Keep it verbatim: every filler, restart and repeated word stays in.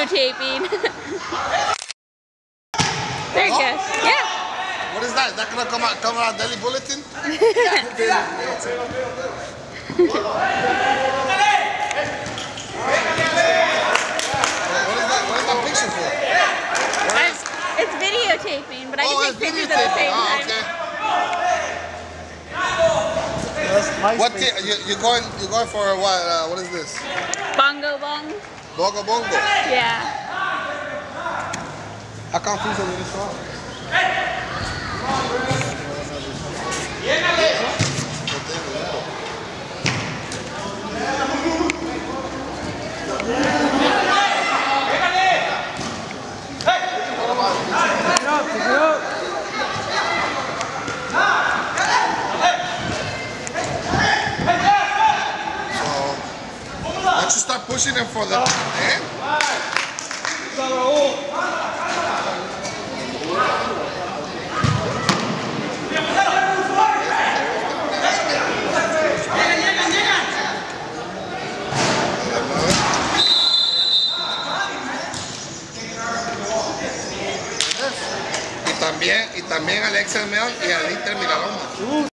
videotaping. There it goes. Yeah. What is that? Is that gonna come out come out Daily Bulletin? What is that? What is that picture for? It's, it's videotaping, but I Oh, can take pictures at the same oh, time. Okay. What you you going you going for what? Uh, what is this? Bongo Bong. Bongo Bongo. Yeah. How come things are really strong? Let's just start pushing them for the end. Y también, y también al Excel Mail y al Inter Milaloma.